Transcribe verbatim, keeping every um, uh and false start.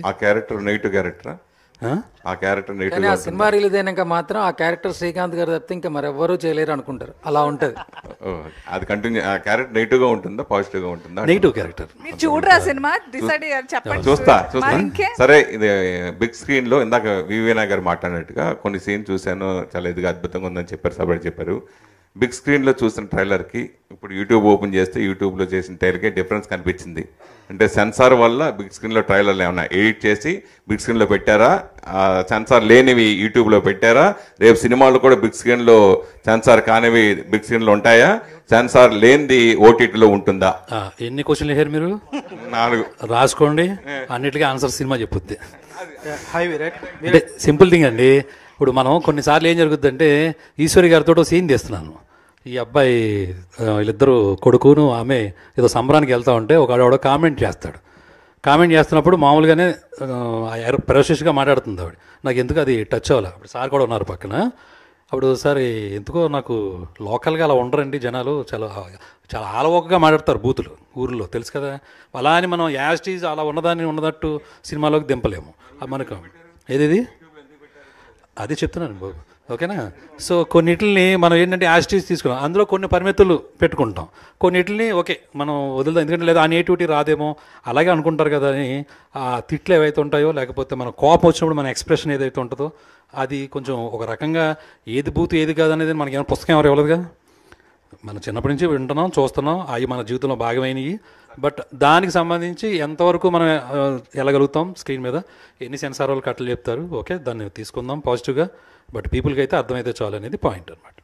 ఆ character negative క్యారెక్టరా? ఆ క్యారెక్టర్ నెగిటివ్. ఆ సినిమా రిలీజ్ అయినాక మాత్రం ఆ క్యారెక్టర్ శ్రీకాంత్ గారు తప్పితే ఇంకా మరి ఎవ్వరూ చేయలేరు అనుకుంటారు. అలా ఉంటుంది. అది కంటిన్యూ. ఆ క్యారెక్టర్ నెగిటివ్ గా ఉంటుందా పాజిటివ్ గా ఉంటుందా? Negative character. మీరు చూడరా సినిమా? డిసైడ్ చెప్పండి. చూస్తా చూస్తా. సరే, ఇది బిగ్ స్క్రీన్ లో ఇందాక వివేనా గారు మాట్లాడినట్టుగా కొన్ని సీన్ చూశాను, చాలా ఇదిగా అద్భుతంగా ఉందని చెప్పారు, సభ్యుడు చెప్పారు. బిగ్ స్క్రీన్లో చూసిన ట్రైలర్కి ఇప్పుడు యూట్యూబ్ ఓపెన్ చేస్తే యూట్యూబ్లో చేసిన ట్రైలర్కి డిఫరెన్స్ కనిపించింది. అంటే సెన్సార్ వల్ల బిగ్ స్క్రీన్లో ట్రైలర్లు ఏమన్నా ఎడిట్ చేసి బిగ్ స్క్రీన్లో పెట్టారా, సెన్సార్ లేనివి యూట్యూబ్లో పెట్టారా, రేపు సినిమాలు కూడా బిగ్ స్క్రీన్లో సెన్సార్ కానివి బిగ్ స్క్రీన్లో ఉంటాయా, సెన్సార్ లేనిది ఓటీటీలో ఉంటుందా? ఎన్ని క్వశ్చన్లు వేసారు మీరు? నాలుగు. రాసుకోండి, అన్నిటికీ ఆన్సర్ సినిమా చెప్పుద్ది. అంటే సింపుల్ థింగ్ అండి. ఇప్పుడు మనం కొన్నిసార్లు ఏం జరుగుతుందంటే, ఈశ్వరి గారితో సీన్ తీస్తున్నాను, ఈ అబ్బాయి వీళ్ళిద్దరూ కొడుకును ఆమె ఏదో సంబరానికి వెళ్తూ ఉంటే ఒక ఆవిడ కామెంట్ చేస్తాడు. కామెంట్ చేస్తున్నప్పుడు మామూలుగానే ప్రెషియస్గా మాట్లాడుతుంది ఆవిడ. నాకు ఎందుకు అది టచ్ అవ్వాలి. అప్పుడు సార్ కూడా ఉన్నారు పక్కన. అప్పుడు సార్ ఎందుకో నాకు లోకల్గా అలా ఉండరండి జనాలు, చాలా చాలా ఆలవోకగా మాట్లాడతారు బూతులు ఊరిలో, తెలుసు కదా. అలా అని మనం యాస్టీజ్ అలా ఉన్నదాన్ని ఉన్నదట్టు సినిమాలోకి దింపలేము. మనకు ఏది అది చెప్తున్నాను బాబు, ఓకేనా. సో కొన్నిటిని మనం ఏంటంటే యాస్టీజ్ తీసుకున్నాం, అందులో కొన్ని పరిమితులు పెట్టుకుంటాం, కొన్నిటిని ఓకే మనం వదులుదాం, ఎందుకంటే లేదా ఆ నేటివిటీ రాదేమో అలాగే అనుకుంటారు కదా అని. ఆ తిట్లు ఏవైతే ఉంటాయో, లేకపోతే మన కోపం వచ్చినప్పుడు మన ఎక్స్ప్రెషన్ ఏదైతే ఉంటుందో అది కొంచెం ఒక రకంగా ఏది బూతు ఏది కాదు అనేది మనకి ఏమైనా పుస్తకం ఎవరు ఇవ్వలేదుగా. మనం చిన్నప్పటి నుంచి వింటున్నాం, చూస్తున్నాం, అవి మన జీవితంలో భాగమైనవి. బట్ దానికి సంబంధించి ఎంతవరకు మనం వెళ్ళగలుగుతాం స్క్రీన్ మీద, ఎన్ని సెన్సార్ వాళ్ళు కట్టలు చెప్తారు, ఓకే దాన్ని తీసుకుందాం పాజిటివ్గా, బట్ పీపుల్కి అయితే అర్థమైతే చాలు అనేది పాయింట్ అనమాట.